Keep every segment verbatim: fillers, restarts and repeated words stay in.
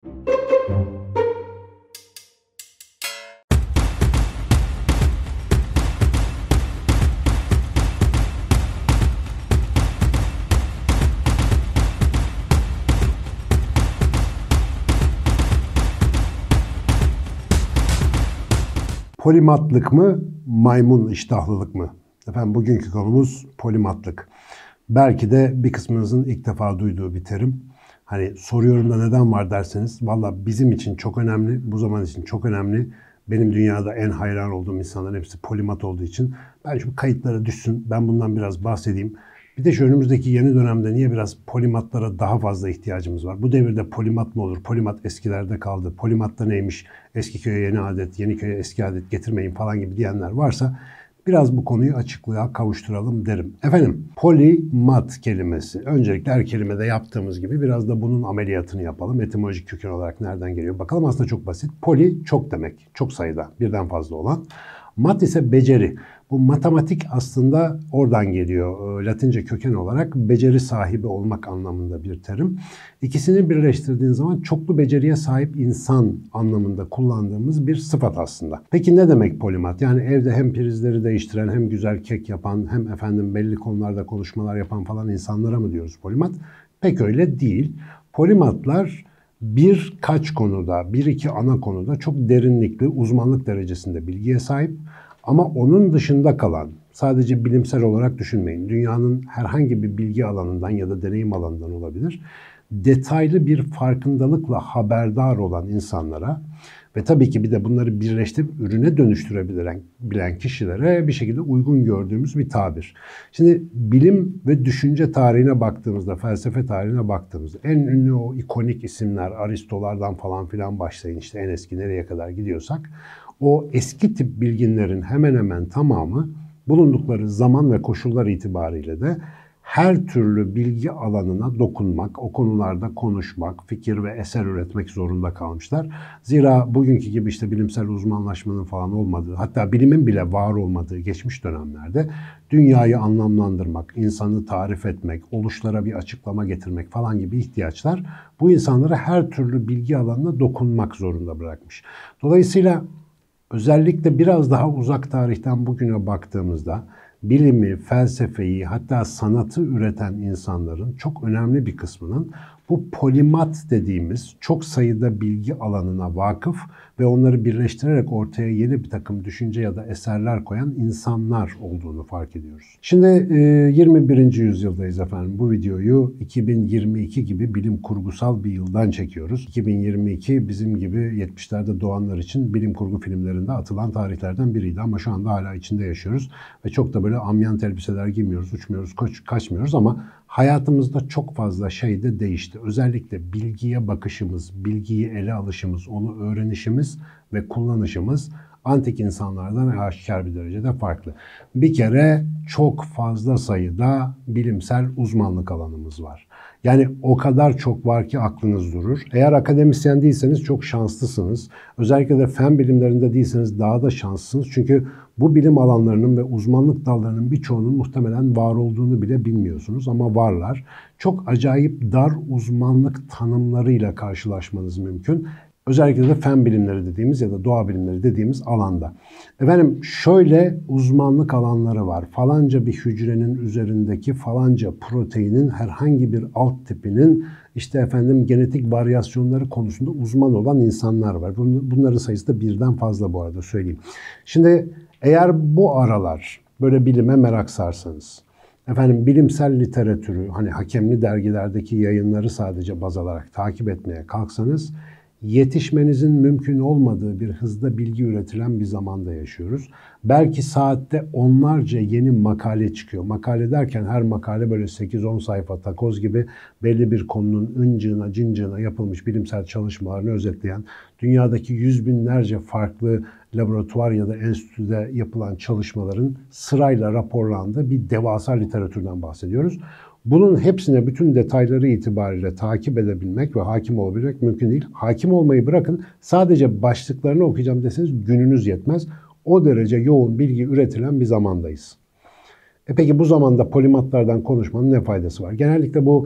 Polimatlık mı, maymun iştahlılık mı? Efendim bugünkü konumuz polimatlık. Belki de bir kısmınızın ilk defa duyduğu bir terim. Hani soruyorum da neden var derseniz, valla bizim için çok önemli, bu zaman için çok önemli. Benim dünyada en hayran olduğum insanların hepsi polimat olduğu için. Ben şu kayıtlara düşsün, ben bundan biraz bahsedeyim. Bir de şu önümüzdeki yeni dönemde niye biraz polimatlara daha fazla ihtiyacımız var? Bu devirde polimat mı olur? Polimat eskilerde kaldı. Polimat da neymiş? Eski köye yeni adet, yeni köye eski adet getirmeyin falan gibi diyenler varsa biraz bu konuyu açıklığa kavuşturalım derim. Efendim, polimat kelimesi. Öncelikle her kelimede yaptığımız gibi biraz da bunun ameliyatını yapalım. Etimolojik köken olarak nereden geliyor? Bakalım, aslında çok basit. Poli çok demek. Çok sayıda, birden fazla olan. Mat ise beceri. Bu matematik aslında oradan geliyor. Latince köken olarak beceri sahibi olmak anlamında bir terim. İkisini birleştirdiğin zaman çoklu beceriye sahip insan anlamında kullandığımız bir sıfat aslında. Peki ne demek polimat? Yani evde hem prizleri değiştiren, hem güzel kek yapan, hem efendim belli konularda konuşmalar yapan falan insanlara mı diyoruz polimat? Pek öyle değil. Polimatlar birkaç konuda, bir iki ana konuda çok derinlikli, uzmanlık derecesinde bilgiye sahip. Ama onun dışında kalan, sadece bilimsel olarak düşünmeyin, dünyanın herhangi bir bilgi alanından ya da deneyim alanından olabilir, detaylı bir farkındalıkla haberdar olan insanlara ve tabii ki bir de bunları birleştirip ürüne dönüştürebilen bilen kişilere bir şekilde uygun gördüğümüz bir tabir. Şimdi bilim ve düşünce tarihine baktığımızda, felsefe tarihine baktığımızda en ünlü o ikonik isimler, Aristolardan falan filan başlayın, işte en eski nereye kadar gidiyorsak, o eski tip bilginlerin hemen hemen tamamı bulundukları zaman ve koşullar itibariyle de her türlü bilgi alanına dokunmak, o konularda konuşmak, fikir ve eser üretmek zorunda kalmışlar. Zira bugünkü gibi işte bilimsel uzmanlaşmanın falan olmadığı, hatta bilimin bile var olmadığı geçmiş dönemlerde dünyayı anlamlandırmak, insanı tarif etmek, oluşlara bir açıklama getirmek falan gibi ihtiyaçlar bu insanları her türlü bilgi alanına dokunmak zorunda bırakmış. Dolayısıyla özellikle biraz daha uzak tarihten bugüne baktığımızda bilimi, felsefeyi, hatta sanatı üreten insanların çok önemli bir kısmının bu polimat dediğimiz çok sayıda bilgi alanına vakıf ve onları birleştirerek ortaya yeni bir takım düşünce ya da eserler koyan insanlar olduğunu fark ediyoruz. Şimdi yirmi birinci yüzyıldayız efendim. Bu videoyu iki bin yirmi iki gibi bilim kurgusal bir yıldan çekiyoruz. iki bin yirmi iki bizim gibi yetmişlerde doğanlar için bilim kurgu filmlerinde atılan tarihlerden biriydi ama şu anda hala içinde yaşıyoruz ve çok da böyle amyant elbiseler giymiyoruz, uçmuyoruz, kaç, kaçmıyoruz ama hayatımızda çok fazla şey de değişti. Özellikle bilgiye bakışımız, bilgiyi ele alışımız, onu öğrenişimiz ve kullanışımız antik insanlardan aşikar bir derecede farklı. Bir kere çok fazla sayıda bilimsel uzmanlık alanımız var. Yani o kadar çok var ki aklınız durur. Eğer akademisyen değilseniz çok şanslısınız. Özellikle de fen bilimlerinde değilseniz daha da şanslısınız. Çünkü bu bilim alanlarının ve uzmanlık dallarının birçoğunun muhtemelen var olduğunu bile bilmiyorsunuz ama varlar. Çok acayip dar uzmanlık tanımlarıyla karşılaşmanız mümkün. Özellikle de fen bilimleri dediğimiz ya da doğa bilimleri dediğimiz alanda. Efendim şöyle uzmanlık alanları var. Falanca bir hücrenin üzerindeki falanca proteinin herhangi bir alt tipinin işte efendim genetik varyasyonları konusunda uzman olan insanlar var. Bunların sayısı da birden fazla bu arada söyleyeyim. Şimdi eğer bu aralar böyle bilime merak sarsanız, efendim bilimsel literatürü, hani hakemli dergilerdeki yayınları sadece baz alarak takip etmeye kalksanız, yetişmenizin mümkün olmadığı bir hızda bilgi üretilen bir zamanda yaşıyoruz. Belki saatte onlarca yeni makale çıkıyor. Makale derken her makale böyle sekiz on sayfa takoz gibi belli bir konunun ıncığına, cıncığına yapılmış bilimsel çalışmalarını özetleyen, dünyadaki yüz binlerce farklı laboratuvar ya da enstitüde yapılan çalışmaların sırayla raporlandığı bir devasa literatürden bahsediyoruz. Bunun hepsine bütün detayları itibariyle takip edebilmek ve hakim olabilmek mümkün değil. Hakim olmayı bırakın, sadece başlıklarını okuyacağım deseniz gününüz yetmez. O derece yoğun bilgi üretilen bir zamandayız. E peki bu zamanda polimatlardan konuşmanın ne faydası var? Genellikle bu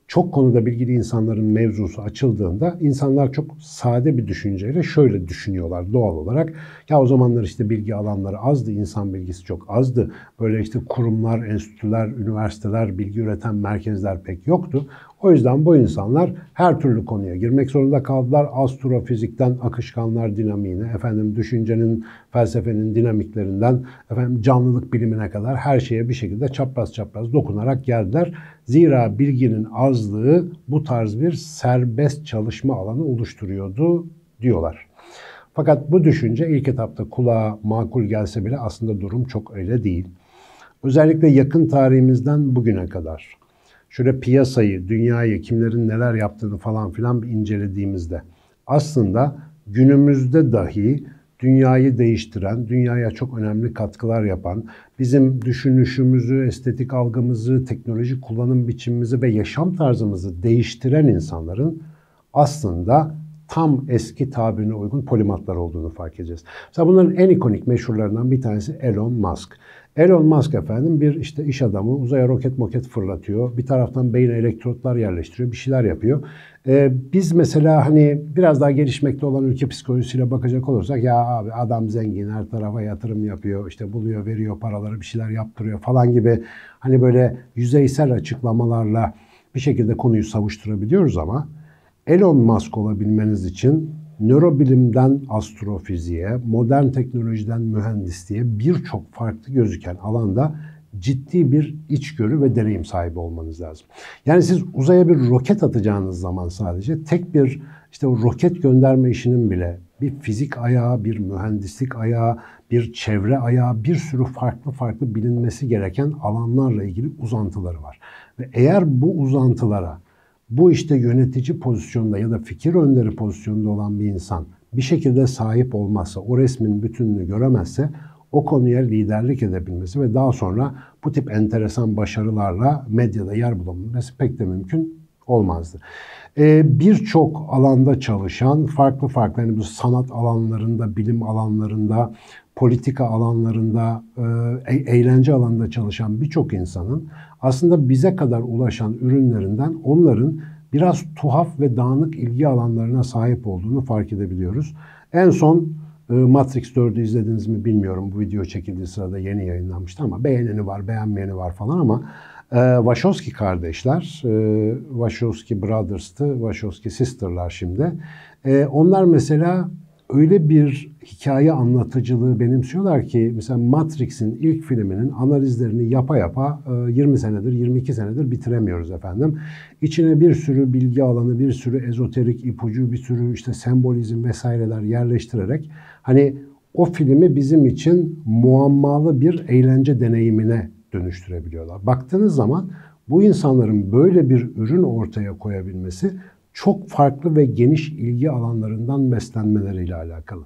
çok konuda bilgili insanların mevzusu açıldığında insanlar çok sade bir düşünceyle şöyle düşünüyorlar doğal olarak. Ya o zamanlar işte bilgi alanları azdı, insan bilgisi çok azdı. Böyle işte kurumlar, enstitüler, üniversiteler, bilgi üreten merkezler pek yoktu. O yüzden bu insanlar her türlü konuya girmek zorunda kaldılar. Astrofizikten akışkanlar dinamiğine, efendim düşüncenin, felsefenin dinamiklerinden, efendim canlılık bilimine kadar her şeye bir şekilde çapraz çapraz dokunarak geldiler. Zira bilginin azlığı bu tarz bir serbest çalışma alanı oluşturuyordu diyorlar. Fakat bu düşünce ilk etapta kulağa makul gelse bile aslında durum çok öyle değil. Özellikle yakın tarihimizden bugüne kadar şöyle piyasayı, dünyayı, kimlerin neler yaptığını falan filan bir incelediğimizde aslında günümüzde dahi dünyayı değiştiren, dünyaya çok önemli katkılar yapan, bizim düşünüşümüzü, estetik algımızı, teknoloji kullanım biçimimizi ve yaşam tarzımızı değiştiren insanların aslında tam eski tabirine uygun polimatlar olduğunu fark edeceğiz. Mesela bunların en ikonik meşhurlarından bir tanesi Elon Musk. Elon Musk efendim bir işte iş adamı, uzaya roket moket fırlatıyor. Bir taraftan beyine elektrotlar yerleştiriyor, bir şeyler yapıyor. Ee, biz mesela hani biraz daha gelişmekte olan ülke psikolojisiyle bakacak olursak ya abi adam zengin, her tarafa yatırım yapıyor, işte buluyor, veriyor paraları, bir şeyler yaptırıyor falan gibi hani böyle yüzeysel açıklamalarla bir şekilde konuyu savuşturabiliyoruz ama Elon Musk olabilmeniz için nörobilimden astrofiziğe, modern teknolojiden mühendisliğe birçok farklı gözüken alanda ciddi bir içgörü ve deneyim sahibi olmanız lazım. Yani siz uzaya bir roket atacağınız zaman sadece tek bir işte o roket gönderme işinin bile bir fizik ayağı, bir mühendislik ayağı, bir çevre ayağı, bir sürü farklı farklı bilinmesi gereken alanlarla ilgili uzantıları var. Ve eğer bu uzantılara bu işte yönetici pozisyonda ya da fikir önderi pozisyonunda olan bir insan bir şekilde sahip olmazsa, o resmin bütününü göremezse o konuya liderlik edebilmesi ve daha sonra bu tip enteresan başarılarla medyada yer bulabilmesi pek de mümkün olmazdı. Ee, Birçok alanda çalışan, farklı farklı yani bu sanat alanlarında, bilim alanlarında, politika alanlarında, e, eğlence alanında çalışan birçok insanın aslında bize kadar ulaşan ürünlerinden onların biraz tuhaf ve dağınık ilgi alanlarına sahip olduğunu fark edebiliyoruz. En son e, Matrix dördü izlediniz mi bilmiyorum. Bu video çekildiği sırada yeni yayınlanmıştı ama beğeneni var, beğenmeyeni var falan ama e, Wachowski kardeşler, e, Wachowski Brothers'tı, Wachowski Sister'lar şimdi. E, onlar mesela öyle bir hikaye anlatıcılığı benimsiyorlar ki mesela Matrix'in ilk filminin analizlerini yapa yapa yirmi senedir, yirmi iki senedir bitiremiyoruz efendim. İçine bir sürü bilgi alanı, bir sürü ezoterik ipucu, bir sürü işte sembolizm vesaireler yerleştirerek hani o filmi bizim için muammalı bir eğlence deneyimine dönüştürebiliyorlar. Baktığınız zaman bu insanların böyle bir ürün ortaya koyabilmesi çok farklı ve geniş ilgi alanlarından beslenmeleriyle alakalı.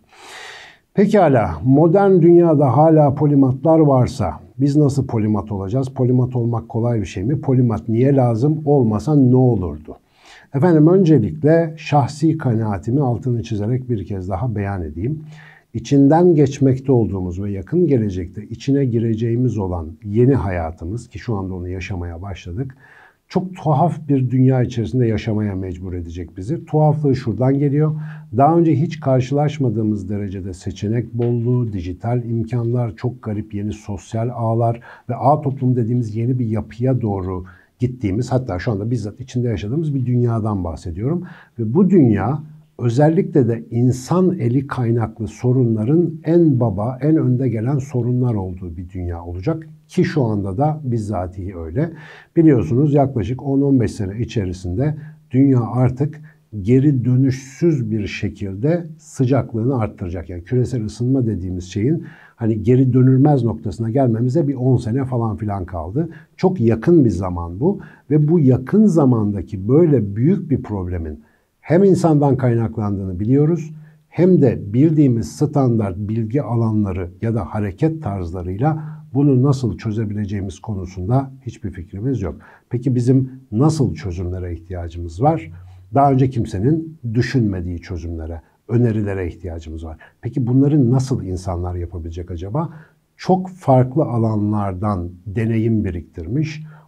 Pekala, modern dünyada hala polimatlar varsa biz nasıl polimat olacağız? Polimat olmak kolay bir şey mi? Polimat niye lazım? Olmasa ne olurdu? Efendim öncelikle şahsi kanaatimi altını çizerek bir kez daha beyan edeyim. İçinden geçmekte olduğumuz ve yakın gelecekte içine gireceğimiz olan yeni hayatımız ki şu anda onu yaşamaya başladık. Çok tuhaf bir dünya içerisinde yaşamaya mecbur edecek bizi. Tuhaflığı şuradan geliyor. Daha önce hiç karşılaşmadığımız derecede seçenek bolluğu, dijital imkanlar, çok garip yeni sosyal ağlar ve ağ toplum dediğimiz yeni bir yapıya doğru gittiğimiz, hatta şu anda bizzat içinde yaşadığımız bir dünyadan bahsediyorum. Ve bu dünya özellikle de insan eli kaynaklı sorunların en baba, en önde gelen sorunlar olduğu bir dünya olacak. Ki şu anda da bizzatihi öyle. Biliyorsunuz yaklaşık on on beş sene içerisinde dünya artık geri dönüşsüz bir şekilde sıcaklığını arttıracak. Yani küresel ısınma dediğimiz şeyin hani geri dönülmez noktasına gelmemize bir on sene falan filan kaldı. Çok yakın bir zaman bu ve bu yakın zamandaki böyle büyük bir problemin hem insandan kaynaklandığını biliyoruz hem de bildiğimiz standart bilgi alanları ya da hareket tarzlarıyla bunu nasıl çözebileceğimiz konusunda hiçbir fikrimiz yok. Peki bizim nasıl çözümlere ihtiyacımız var? Daha önce kimsenin düşünmediği çözümlere, önerilere ihtiyacımız var. Peki bunları nasıl insanlar yapabilecek acaba? Çok farklı alanlardan deneyim biriktirmiş,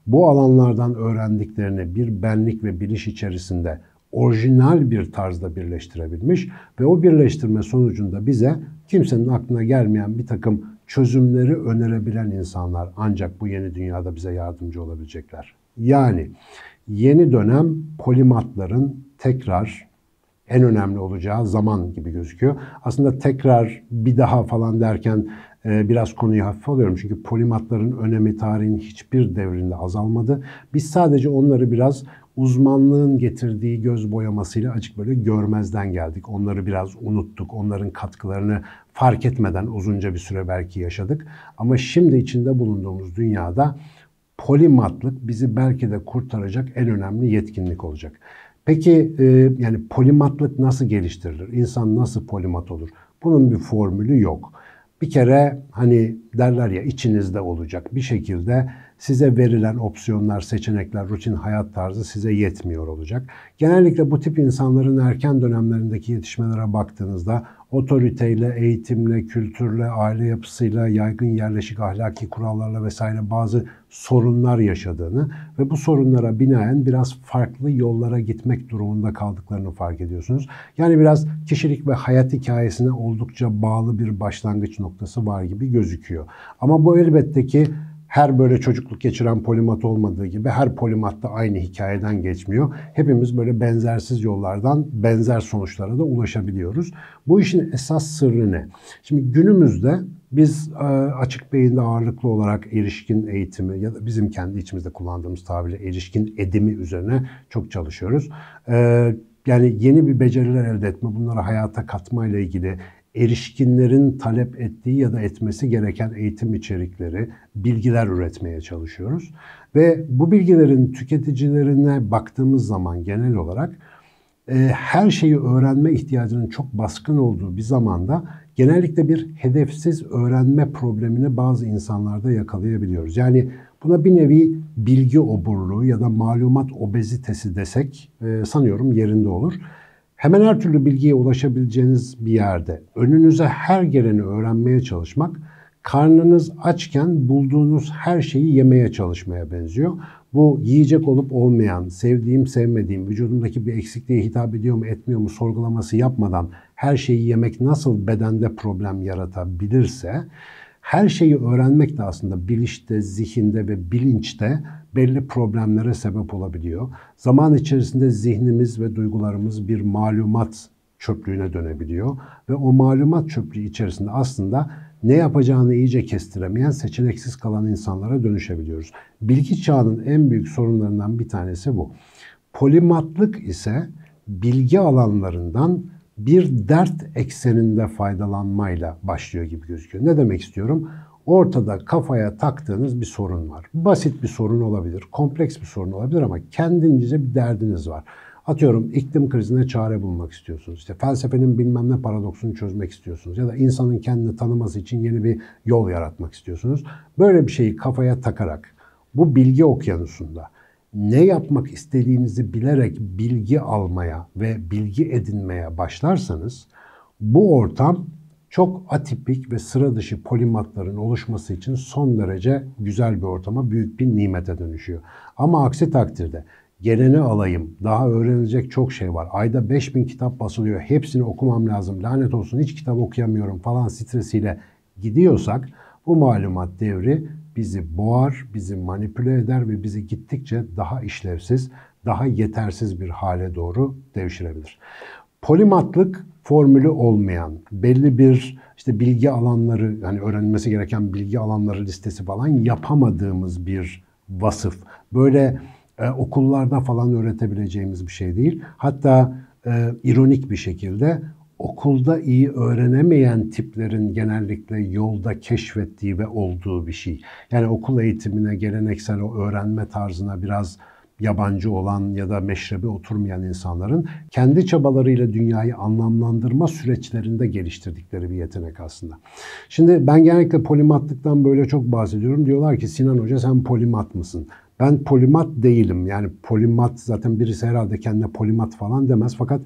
bu alanlardan öğrendiklerini bir benlik ve biliş içerisinde orijinal bir tarzda birleştirebilmiş ve o birleştirme sonucunda bize kimsenin aklına gelmeyen bir takım çözümleri önerebilen insanlar ancak bu yeni dünyada bize yardımcı olabilecekler. Yani yeni dönem polimatların tekrar en önemli olacağı zaman gibi gözüküyor. Aslında tekrar bir daha falan derken biraz konuyu hafife alıyorum. Çünkü polimatların önemi tarihin hiçbir devrinde azalmadı. Biz sadece onları biraz uzmanlığın getirdiği göz boyamasıyla açık böyle görmezden geldik. Onları biraz unuttuk. Onların katkılarını fark etmeden uzunca bir süre belki yaşadık. Ama şimdi içinde bulunduğumuz dünyada polimatlık bizi belki de kurtaracak en önemli yetkinlik olacak. Peki yani polimatlık nasıl geliştirilir? İnsan nasıl polimat olur? Bunun bir formülü yok. Bir kere hani derler ya içinizde olacak bir şekilde size verilen opsiyonlar, seçenekler, rutin hayat tarzı size yetmiyor olacak. Genellikle bu tip insanların erken dönemlerindeki yetişmelere baktığınızda otoriteyle, eğitimle, kültürle, aile yapısıyla, yaygın yerleşik ahlaki kurallarla vesaire bazı sorunlar yaşadığını ve bu sorunlara binaen biraz farklı yollara gitmek durumunda kaldıklarını fark ediyorsunuz. Yani biraz kişilik ve hayat hikayesine oldukça bağlı bir başlangıç noktası var gibi gözüküyor. Ama bu elbette ki her böyle çocukluk geçiren polimat olmadığı gibi her polimat da aynı hikayeden geçmiyor. Hepimiz böyle benzersiz yollardan benzer sonuçlara da ulaşabiliyoruz. Bu işin esas sırrı ne? Şimdi günümüzde biz açık beyinde ağırlıklı olarak erişkin eğitimi ya da bizim kendi içimizde kullandığımız tabirle erişkin edimi üzerine çok çalışıyoruz. Yani yeni bir beceriler elde etme, bunları hayata katma ile ilgili erişkinlerin talep ettiği ya da etmesi gereken eğitim içerikleri, bilgiler üretmeye çalışıyoruz. Ve bu bilgilerin tüketicilerine baktığımız zaman genel olarak e, her şeyi öğrenme ihtiyacının çok baskın olduğu bir zamanda genellikle bir hedefsiz öğrenme problemini bazı insanlarda yakalayabiliyoruz. Yani buna bir nevi bilgi oburluğu ya da malumat obezitesi desek e, sanıyorum yerinde olur. Hemen her türlü bilgiye ulaşabileceğiniz bir yerde önünüze her geleni öğrenmeye çalışmak, karnınız açken bulduğunuz her şeyi yemeye çalışmaya benziyor. Bu yiyecek olup olmayan, sevdiğim, sevmediğim, vücudumdaki bir eksikliğe hitap ediyor mu, etmiyor mu sorgulaması yapmadan her şeyi yemek nasıl bedende problem yaratabilirse, her şeyi öğrenmek de aslında bilişte, zihinde ve bilinçte belli problemlere sebep olabiliyor. Zaman içerisinde zihnimiz ve duygularımız bir malumat çöplüğüne dönebiliyor ve o malumat çöplüğü içerisinde aslında ne yapacağını iyice kestiremeyen, seçeneksiz kalan insanlara dönüşebiliyoruz. Bilgi çağının en büyük sorunlarından bir tanesi bu. Polimatlık ise bilgi alanlarından bir dert ekseninde faydalanmayla başlıyor gibi gözüküyor. Ne demek istiyorum? Ortada kafaya taktığınız bir sorun var. Basit bir sorun olabilir, kompleks bir sorun olabilir ama kendince bir derdiniz var. Atıyorum iklim krizine çare bulmak istiyorsunuz. İşte felsefenin bilmem ne paradoksunu çözmek istiyorsunuz. Ya da insanın kendini tanıması için yeni bir yol yaratmak istiyorsunuz. Böyle bir şeyi kafaya takarak bu bilgi okyanusunda ne yapmak istediğinizi bilerek bilgi almaya ve bilgi edinmeye başlarsanız bu ortam çok atipik ve sıra dışı polimatların oluşması için son derece güzel bir ortama, büyük bir nimete dönüşüyor. Ama aksi takdirde geleni alayım, daha öğrenilecek çok şey var, ayda beş bin kitap basılıyor, hepsini okumam lazım, lanet olsun hiç kitap okuyamıyorum falan stresiyle gidiyorsak bu malumat devri bizi boğar, bizi manipüle eder ve bizi gittikçe daha işlevsiz, daha yetersiz bir hale doğru devşirebilir. Polimatlık formülü olmayan, belli bir işte bilgi alanları, yani öğrenilmesi gereken bilgi alanları listesi falan yapamadığımız bir vasıf. Böyle e, okullarda falan öğretebileceğimiz bir şey değil. Hatta e, ironik bir şekilde okulda iyi öğrenemeyen tiplerin genellikle yolda keşfettiği ve olduğu bir şey. Yani okul eğitimine, geleneksel o öğrenme tarzına biraz yabancı olan ya da meşrebe oturmayan insanların kendi çabalarıyla dünyayı anlamlandırma süreçlerinde geliştirdikleri bir yetenek aslında. Şimdi ben genellikle polimatlıktan böyle çok bahsediyorum. Diyorlar ki Sinan Hoca sen polimat mısın? Ben polimat değilim. Yani polimat zaten birisi herhalde kendine polimat falan demez. Fakat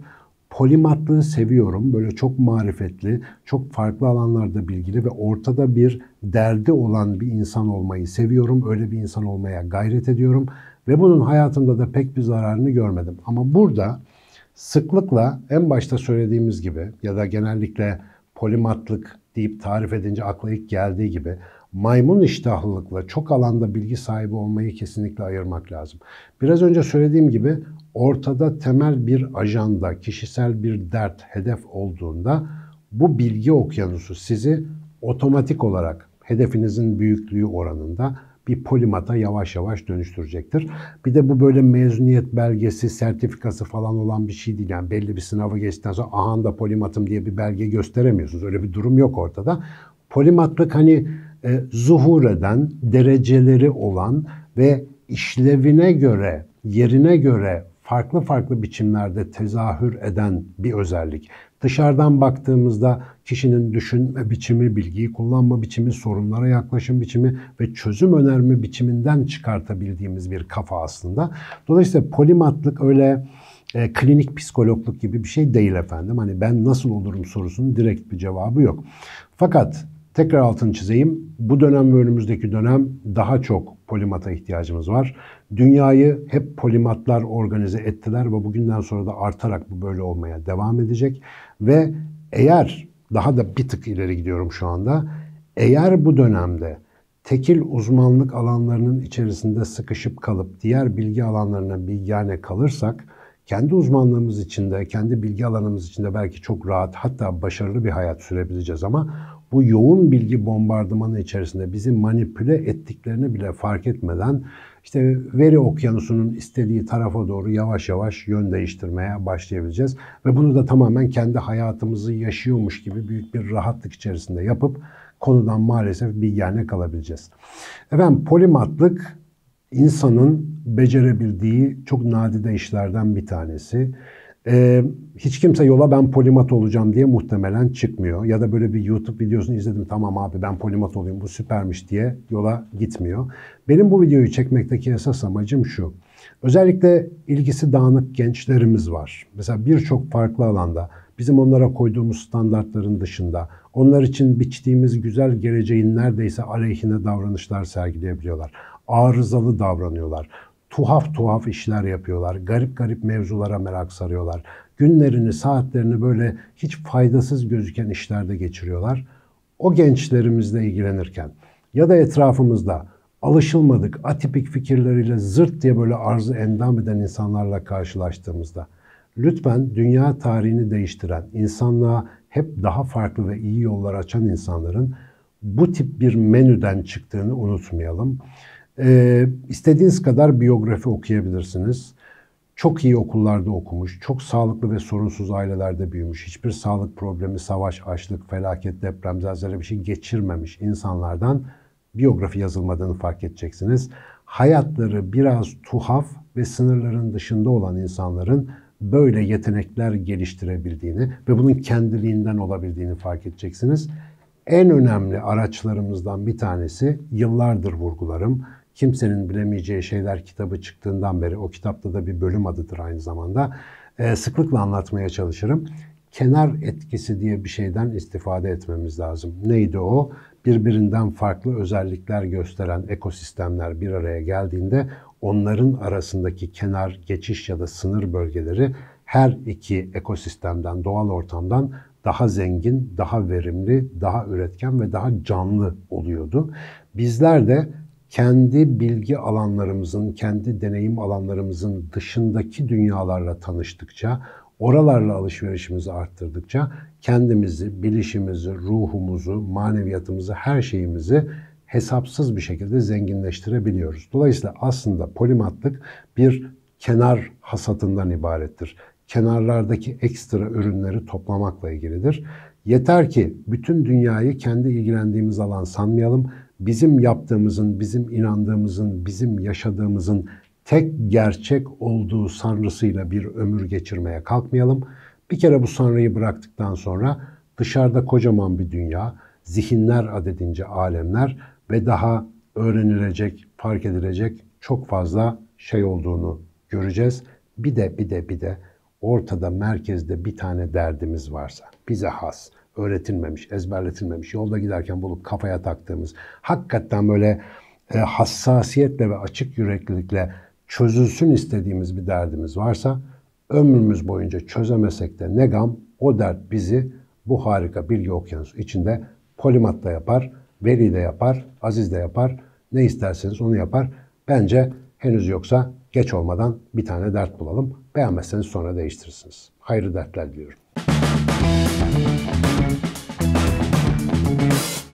Polimatlığı seviyorum. Böyle çok marifetli, çok farklı alanlarda bilgili ve ortada bir derdi olan bir insan olmayı seviyorum. Öyle bir insan olmaya gayret ediyorum. Ve bunun hayatımda da pek bir zararını görmedim. Ama burada sıklıkla en başta söylediğimiz gibi ya da genellikle polimatlık deyip tarif edince akla ilk geldiği gibi maymun iştahlılıkla çok alanda bilgi sahibi olmayı kesinlikle ayırmak lazım. Biraz önce söylediğim gibi ortada temel bir ajanda, kişisel bir dert, hedef olduğunda bu bilgi okyanusu sizi otomatik olarak hedefinizin büyüklüğü oranında bir polimata yavaş yavaş dönüştürecektir. Bir de bu böyle mezuniyet belgesi, sertifikası falan olan bir şey değil. Yani belli bir sınavı geçtikten sonra aha da polimatım diye bir belge gösteremiyorsunuz. Öyle bir durum yok ortada. Polimatlık hani e, zuhur eden, dereceleri olan ve işlevine göre, yerine göre farklı farklı biçimlerde tezahür eden bir özellik. Dışarıdan baktığımızda kişinin düşünme biçimi, bilgiyi kullanma biçimi, sorunlara yaklaşım biçimi ve çözüm önerme biçiminden çıkartabildiğimiz bir kafa aslında. Dolayısıyla polimatlık öyle e, klinik psikologluk gibi bir şey değil efendim. Hani ben nasıl olurum sorusunun direkt bir cevabı yok. Fakat tekrar altını çizeyim. Bu dönem ve önümüzdeki dönem daha çok polimata ihtiyacımız var. Dünyayı hep polimatlar organize ettiler ve bugünden sonra da artarak bu böyle olmaya devam edecek. Ve eğer, daha da bir tık ileri gidiyorum şu anda, eğer bu dönemde tekil uzmanlık alanlarının içerisinde sıkışıp kalıp diğer bilgi alanlarına bilgane kalırsak, kendi uzmanlığımız içinde, kendi bilgi alanımız içinde belki çok rahat hatta başarılı bir hayat sürebileceğiz ama bu yoğun bilgi bombardımanı içerisinde bizi manipüle ettiklerini bile fark etmeden işte veri okyanusunun istediği tarafa doğru yavaş yavaş yön değiştirmeye başlayabileceğiz. Ve bunu da tamamen kendi hayatımızı yaşıyormuş gibi büyük bir rahatlık içerisinde yapıp konudan maalesef bilgane kalabileceğiz. Efendim polimatlık insanın becerebildiği çok nadide işlerden bir tanesi. Ee, hiç kimse yola ben polimat olacağım diye muhtemelen çıkmıyor. Ya da böyle bir YouTube videosunu izledim, tamam abi ben polimat olayım bu süpermiş diye yola gitmiyor. Benim bu videoyu çekmekteki esas amacım şu. Özellikle ilgisi dağınık gençlerimiz var. Mesela birçok farklı alanda bizim onlara koyduğumuz standartların dışında onlar için biçtiğimiz güzel geleceğin neredeyse aleyhine davranışlar sergileyebiliyorlar. Arızalı davranıyorlar. Tuhaf tuhaf işler yapıyorlar. Garip garip mevzulara merak sarıyorlar. Günlerini, saatlerini böyle hiç faydasız gözüken işlerde geçiriyorlar. O gençlerimizle ilgilenirken ya da etrafımızda alışılmadık, atipik fikirleriyle zırt diye böyle arzı endam eden insanlarla karşılaştığımızda lütfen dünya tarihini değiştiren, insanlığa hep daha farklı ve iyi yollar açan insanların bu tip bir menüden çıktığını unutmayalım. Ee, istediğiniz kadar biyografi okuyabilirsiniz. Çok iyi okullarda okumuş, çok sağlıklı ve sorunsuz ailelerde büyümüş, hiçbir sağlık problemi, savaş, açlık, felaket, deprem, zelzele bir şey geçirmemiş insanlardan biyografi yazılmadığını fark edeceksiniz. Hayatları biraz tuhaf ve sınırların dışında olan insanların böyle yetenekler geliştirebildiğini ve bunun kendiliğinden olabildiğini fark edeceksiniz. En önemli araçlarımızdan bir tanesi, yıllardır vurgularım, Kimsenin Bilemeyeceği Şeyler kitabı çıktığından beri, o kitapta da bir bölüm adıdır aynı zamanda, e, sıklıkla anlatmaya çalışırım. Kenar etkisi diye bir şeyden istifade etmemiz lazım. Neydi o? Birbirinden farklı özellikler gösteren ekosistemler bir araya geldiğinde onların arasındaki kenar, geçiş ya da sınır bölgeleri her iki ekosistemden, doğal ortamdan daha zengin, daha verimli, daha üretken ve daha canlı oluyordu. Bizler de kendi bilgi alanlarımızın, kendi deneyim alanlarımızın dışındaki dünyalarla tanıştıkça, oralarla alışverişimizi arttırdıkça kendimizi, bilişimizi, ruhumuzu, maneviyatımızı, her şeyimizi hesapsız bir şekilde zenginleştirebiliyoruz. Dolayısıyla aslında polimatlık bir kenar hasatından ibarettir. Kenarlardaki ekstra ürünleri toplamakla ilgilidir. Yeter ki bütün dünyayı kendi ilgilendiğimiz alan sanmayalım. Bizim yaptığımızın, bizim inandığımızın, bizim yaşadığımızın tek gerçek olduğu sanrısıyla bir ömür geçirmeye kalkmayalım. Bir kere bu sanrıyı bıraktıktan sonra dışarıda kocaman bir dünya, zihinler adedince alemler ve daha öğrenilecek, fark edilecek çok fazla şey olduğunu göreceğiz. Bir de bir de bir de ortada merkezde bir tane derdimiz varsa, bize has, öğretilmemiş, ezberletilmemiş, yolda giderken bulup kafaya taktığımız, hakikaten böyle e, hassasiyetle ve açık yüreklilikle çözülsün istediğimiz bir derdimiz varsa, ömrümüz boyunca çözemesek de ne gam, o dert bizi bu harika bilgi okyanusu içinde Polimat da yapar, Veli de yapar, Aziz de yapar, ne isterseniz onu yapar. Bence henüz yoksa geç olmadan bir tane dert bulalım. Beğenmezseniz sonra değiştirirsiniz. Hayırlı dertler diliyorum.